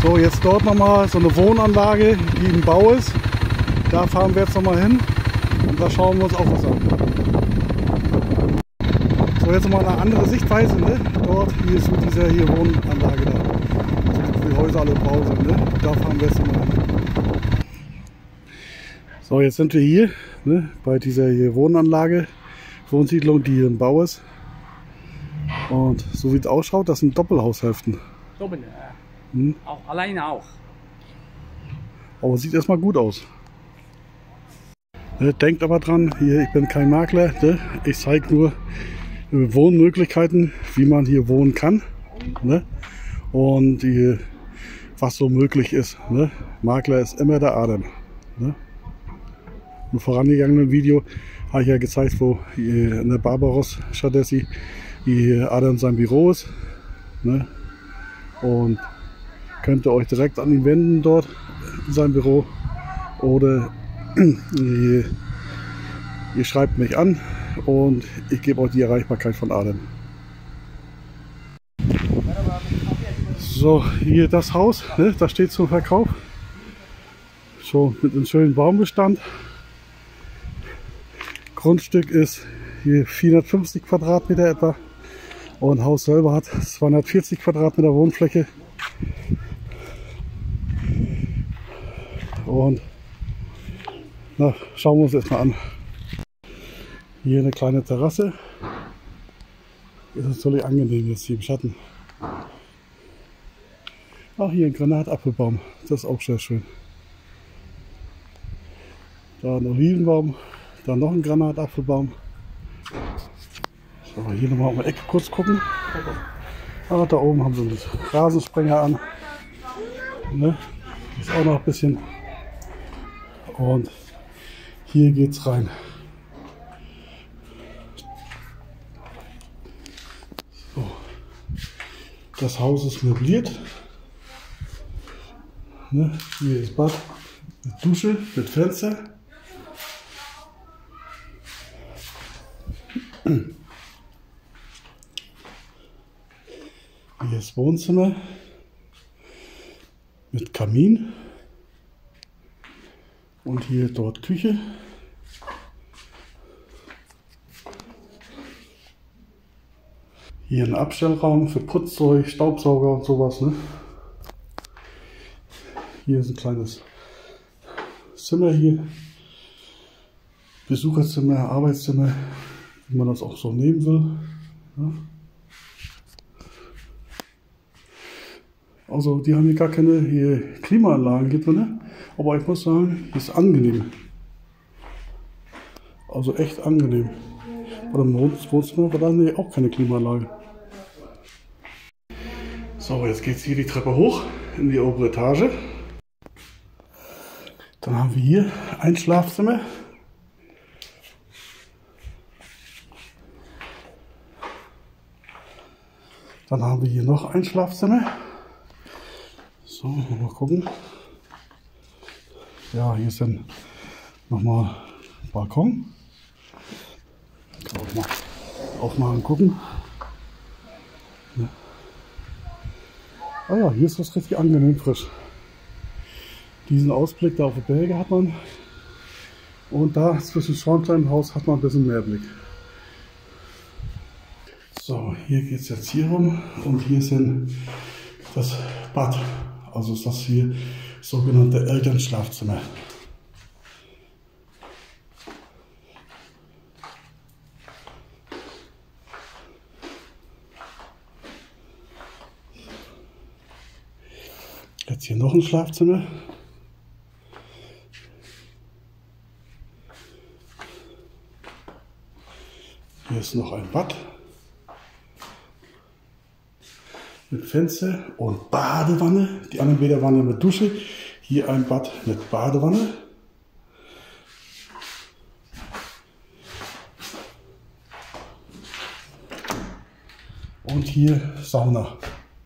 So, jetzt dort nochmal so eine Wohnanlage, die im Bau ist. Da fahren wir jetzt nochmal hin und da schauen wir uns auch was an. So, jetzt nochmal eine andere Sichtweise. Ne? Dort, hier ist so diese hier Wohnanlage da. Wo die Häuser alle im Bau sind. Ne? Da fahren wir jetzt nochmal hin. So, jetzt sind wir hier, ne, bei dieser hier Wohnanlage, Wohnsiedlung, die hier im Bau ist. Und so wie es ausschaut, das sind Doppelhaushälften. Doppel, auch alleine auch. Aber sieht erstmal gut aus. Ne, denkt aber dran, hier, ich bin kein Makler, ne? Ich zeige nur Wohnmöglichkeiten, wie man hier wohnen kann. Ne? Und was so möglich ist. Ne? Makler ist immer der Adam. Ne? Im vorangegangenen Video habe ich ja gezeigt, wo in der Barbaros Chadessi Adam sein Büro ist. Ne? Und könnt ihr euch direkt an ihn wenden dort in seinem Büro. Oder ihr schreibt mich an und ich gebe euch die Erreichbarkeit von Adam. So, hier das Haus, ne, das steht zum Verkauf. Schon mit einem schönen Baumbestand. Grundstück ist hier 450 Quadratmeter etwa. Und Haus selber hat 240 Quadratmeter Wohnfläche. Und na, schauen wir uns das mal an. Hier eine kleine Terrasse. Ist natürlich angenehm jetzt hier im Schatten. Auch hier ein Granatapfelbaum. Das ist auch sehr schön. Da ein Olivenbaum. Da noch ein Granatapfelbaum. So, hier nochmal um die Ecke kurz gucken. Ah, da oben haben sie einen Rasensprenger an. Ne? Ist auch noch ein bisschen. Und hier geht's rein. So. Das Haus ist möbliert. Ne? Hier ist Bad mit Dusche, mit Fenster. Hier ist Wohnzimmer mit Kamin und hier dort Küche. Hier ein Abstellraum für Putzzeug, Staubsauger und sowas. Ne? Hier ist ein kleines Zimmer hier, Besucherzimmer, Arbeitszimmer, wie man das auch so nehmen will. Ja. Also die haben hier gar keine Klimaanlagen hier drin, aber ich muss sagen, hier ist angenehm. Also echt angenehm. Oder im Wohnzimmer war da auch keine Klimaanlage. So, jetzt geht es hier die Treppe hoch in die obere Etage. Dann haben wir hier ein Schlafzimmer. Dann haben wir hier noch ein Schlafzimmer. So, mal gucken. Ja, hier ist dann nochmal ein Balkon. Kann auch mal aufmachen und gucken. Ja. Ah ja, hier ist das richtig angenehm frisch. Diesen Ausblick da auf die Berge hat man. Und da zwischen Schornstein und Haus hat man ein bisschen mehr Blick. So, hier geht es jetzt hier rum und hier ist dann das Bad. Also ist das hier sogenannte Elternschlafzimmer. Jetzt hier noch ein Schlafzimmer. Hier ist noch ein Bad mit Fenster und Badewanne. Die anderen Bäder waren ja mit Dusche. Hier ein Bad mit Badewanne. Und hier Sauna.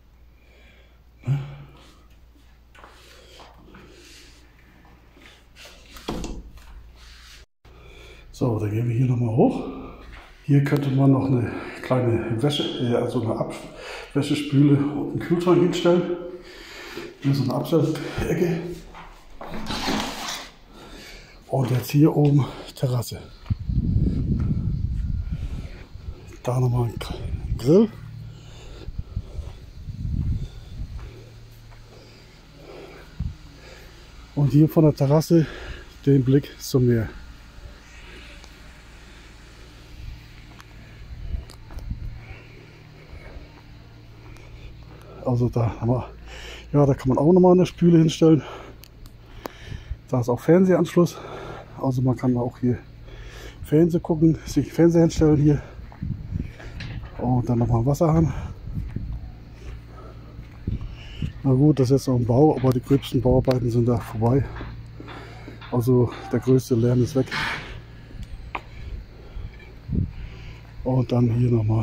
So, dann gehen wir hier nochmal hoch. Hier könnte man noch eine kleine Wäsche, also eine Abwäschespüle und einen Kühlschrank hinstellen. Hier ist so eine Abstellecke. Und jetzt hier oben Terrasse. Da nochmal ein Grill. Und hier von der Terrasse den Blick zum Meer. Also da haben wir, ja, da kann man auch nochmal eine Spüle hinstellen. Da ist auch Fernsehanschluss. Also man kann auch hier Fernsehen gucken, sich Fernseher hinstellen hier. Und dann nochmal Wasserhahn. Na gut, das ist jetzt noch ein Bau, aber die gröbsten Bauarbeiten sind da vorbei. Also der größte Lärm ist weg. Und dann hier nochmal.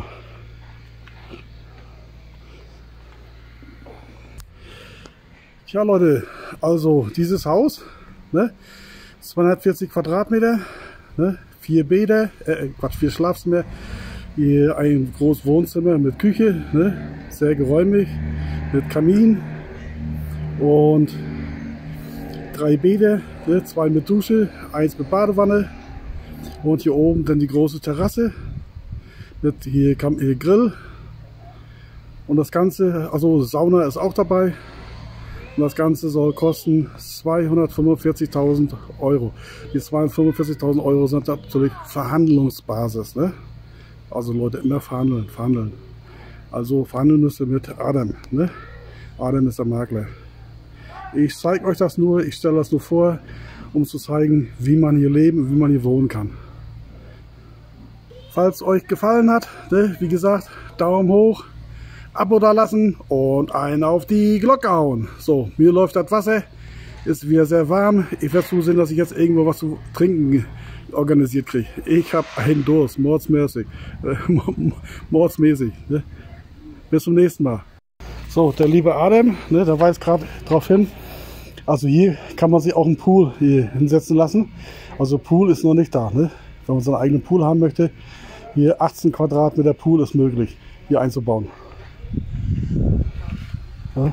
Tja Leute, also dieses Haus, ne, 240 Quadratmeter, ne, 4 Bäder, 4 Schlafzimmer, hier ein großes Wohnzimmer mit Küche, ne, sehr geräumig, mit Kamin und 3 Bäder, ne, 2 mit Dusche, 1 mit Badewanne und hier oben dann die große Terrasse mit hier Grill und das Ganze, also Sauna ist auch dabei. Und das Ganze soll kosten 245.000 Euro. Die 245.000 Euro sind natürlich Verhandlungsbasis. Ne? Also Leute, immer verhandeln, verhandeln. Also verhandeln müsst ihr mit Adam. Ne? Adam ist der Makler. Ich zeige euch das nur, ich stelle das nur vor, um zu zeigen, wie man hier leben und wie man hier wohnen kann. Falls euch gefallen hat, ne, wie gesagt, Daumen hoch. Abo da lassen und einen auf die Glocke hauen. So, mir läuft das Wasser, ist wieder sehr warm. Ich werde zusehen, dass ich jetzt irgendwo was zu trinken organisiert kriege. Ich habe einen Durst, mordsmäßig. Mordsmäßig, ne? Bis zum nächsten Mal. So, der liebe Adam, ne, der weist gerade darauf hin. Also hier kann man sich auch einen Pool hier hinsetzen lassen. Also Pool ist noch nicht da. Ne? Wenn man seinen eigenen Pool haben möchte, hier 18 Quadratmeter Pool ist möglich, hier einzubauen. Ja.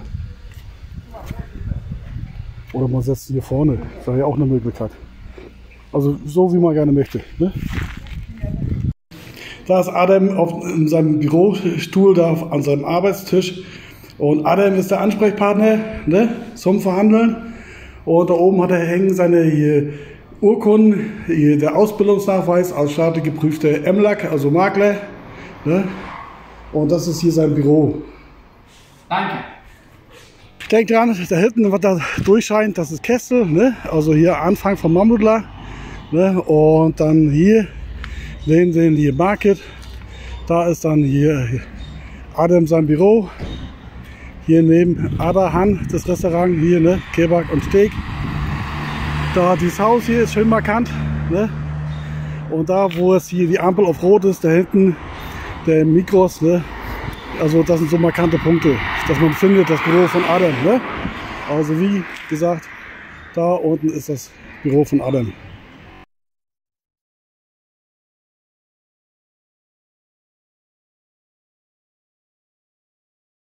Oder man setzt hier vorne, das wäre ja auch eine Möglichkeit. Also so wie man gerne möchte. Ne? Da ist Adam in seinem Bürostuhl da an seinem Arbeitstisch und Adam ist der Ansprechpartner, ne, zum Verhandeln und da oben hat er hängen seine hier Urkunden, hier der Ausbildungsnachweis als staatlich geprüfter MLAG, also Makler, ne? Und das ist hier sein Büro. Danke. Denkt dran, da hinten, was da durchscheint, das ist Kestel, ne? Also hier Anfang vom Mamutla, ne? Und dann hier neben den hier Market, da ist dann hier Adam sein Büro. Hier neben Adahan, das Restaurant, hier, ne? Kebab und Steak. Da dieses Haus hier ist schön markant, ne? Und da, wo es hier die Ampel auf Rot ist, da hinten der Mikros, ne? Also das sind so markante Punkte, dass man findet das Büro von Adam. Ne? Also wie gesagt, da unten ist das Büro von Adam.